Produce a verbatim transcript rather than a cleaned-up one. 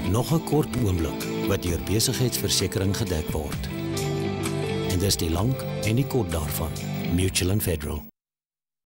Nog 'n kort oomblik wat deur besigheidsversekering gedek word. En dis die lank en die kort daarvan. Mutual and Federal.